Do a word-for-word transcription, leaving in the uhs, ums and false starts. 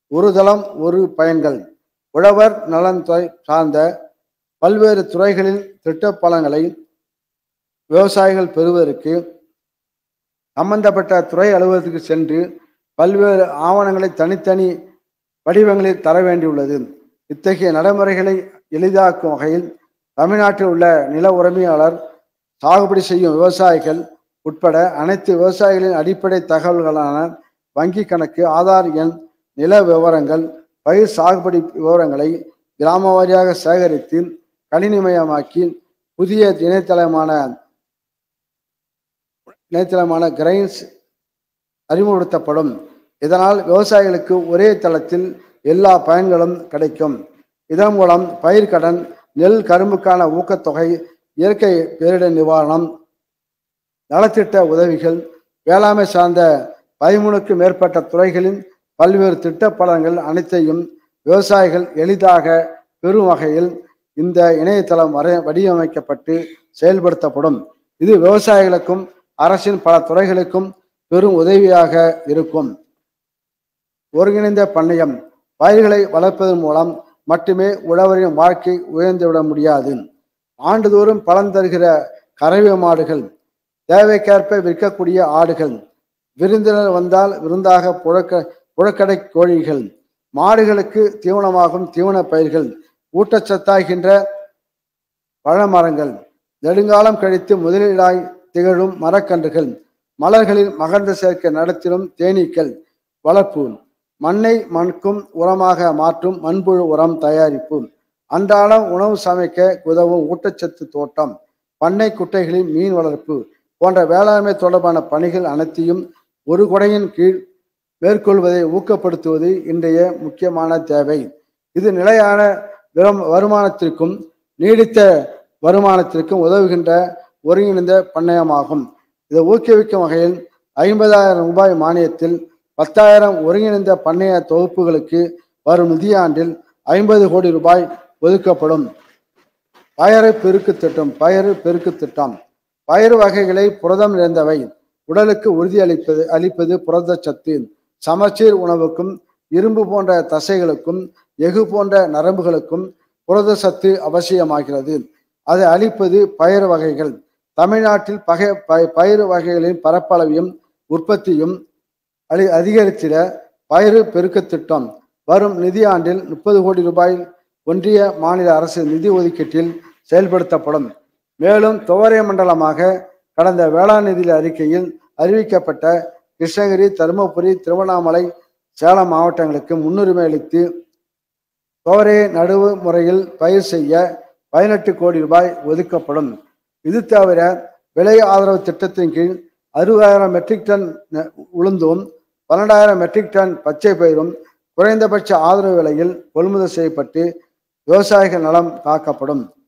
ஒரு தளம் ஒரு பயன்கள். உழவர் நலன் துறை சார்ந்த பல்வேறு துறைகளில் திட்ட பலன்களை விவசாயிகள் பெறுவதற்கு சம்பந்தப்பட்ட துறை அலுவலகத்துக்கு சென்று பல்வேறு ஆவணங்களை தனித்தனி வடிவங்களில் தர வேண்டியுள்ளது. இத்தகைய நடைமுறைகளை எளிதாக்கும் வகையில் தமிழ்நாட்டில் உள்ள நில உரிமையாளர், சாகுபடி செய்யும் விவசாயிகள் உட்பட அனைத்து விவசாயிகளின் அடிப்படை தகவல்களான வங்கி கணக்கு, ஆதார் எண், நில விவரங்கள், பயிர் சாகுபடி விவரங்களை கிராம வாரியாக சேகரித்து கணினிமயமாக்கி புதிய இணையதளமான இணையதளமான கிரைன்ஸ் அறிமுகப்படுத்தப்படும். இதனால் விவசாயிகளுக்கு ஒரே தளத்தில் எல்லா பயன்களும் கிடைக்கும். இதன் மூலம் பயிர்க்கடன், நெல் கரும்புக்கான ஊக்கத்தொகை, இயற்கை பேரிடர் நிவாரணம், நலத்திட்ட உதவிகள், வேளாண்மை சார்ந்த பதிமூணுக்கும் மேற்பட்ட துறைகளின் பல்வேறு திட்ட பலன்கள் அனைத்தையும் விவசாயிகள் எளிதாக பெறும் வகையில் இந்த இணையதளம் வரை வடிவமைக்கப்பட்டு செயல்படுத்தப்படும். இது விவசாயிகளுக்கும் அரசின் பல துறைகளுக்கும் பெரும் உதவியாக இருக்கும். ஒருங்கிணைந்த பண்ணையம். பயிர்களை வளர்ப்பதன் மூலம் மட்டுமே உழவரின் வாழ்க்கை உயர்ந்துவிட முடியாது. ஆண்டுதோறும் பலன் தருகிற கறவை மாடுகள், தேவைக்கேற்ப விற்கக்கூடிய ஆடுகள், விருந்தினர் வந்தால் விருந்தாக புழக்க புழக்கடை கோழிகள், மாடுகளுக்கு தீவனமாகும் தீவன பயிர்கள், ஊட்டச்சத்தாகின்ற பழமரங்கள், நெடுங்காலம் கழித்து முதலீடாய் திகழும் மரக்கன்றுகள், மலர்களில் மகர்ந்த சேர்க்கை நடத்திடும் தேனீக்கள் வளர்ப்பு, மண்ணை மண்கும் உரமாக மாற்றும் மண்புழு உரம் தயாரிப்பு, அன்றாடம் உணவு சமைக்க உதவும் ஊட்டச்சத்து தோட்டம், பண்ணை குட்டைகளில் மீன் வளர்ப்பு போன்ற வேளாண்மை தொடர்பான பணிகள் அனைத்தையும் ஒரு குடையின் கீழ் மேற்கொள்வதை ஊக்கப்படுத்துவது இன்றைய முக்கியமான தேவை. இது நிலையான வருமானத்திற்கும் நீடித்த வருமானத்திற்கும் உதவுகின்ற ஒருங்கிணைந்த பண்ணையமாகும். இதை ஊக்குவிக்கும் வகையில் ஐம்பதாயிரம் ரூபாய் மானியத்தில் பத்தாயிரம் ஒருங்கிணைந்த பண்ணைய தொகுப்புகளுக்கு வரும் நிதியாண்டில் ஐம்பது கோடி ரூபாய் ஒதுக்கப்படும். பயறு பெருக்கு திட்டம். பயறு பெருக்கு திட்டம் பயிர் வகைகளை புரதம் நிறைந்தவை, உடலுக்கு உறுதி அளிப்பது அளிப்பது புரதச்சத்து, சமச்சீர் உணவுக்கும் இரும்பு போன்ற தசைகளுக்கும் எஃகு போன்ற நரம்புகளுக்கும் புரத சத்து அவசியமாகிறது. அதை அளிப்பது பயிர் வகைகள். தமிழ்நாட்டில் பகை பயிர் வகைகளின் பரப்பளவையும் உற்பத்தியும் அளி அதிகரித்திட பயிறு பெருக்க திட்டம் வரும் நிதியாண்டில் முப்பது கோடி ரூபாய் ஒன்றிய மாநில அரசு நிதி ஒதுக்கீட்டில் செயல்படுத்தப்படும். மேலும் துவரை மண்டலமாக கடந்த வேளாண் நிதி அறிக்கையில் அறிவிக்கப்பட்ட கிருஷ்ணகிரி, தருமபுரி, திருவண்ணாமலை, சேலம் மாவட்டங்களுக்கு முன்னுரிமை அளித்து துவரை நடுவு முறையில் பயிர் செய்ய பதினெட்டு கோடி ரூபாய் ஒதுக்கப்படும். இது தவிர விலை ஆதரவு திட்டத்தின் கீழ் அறுபதாயிரம் மெட்ரிக் டன் உளுந்தும் பன்னெண்டாயிரம் மெட்ரிக் டன் பச்சை பயிரும் குறைந்தபட்ச ஆதரவு விலையில் கொள்முதல் செய்யப்பட்டு விவசாயிகள் நலம் காக்கப்படும்.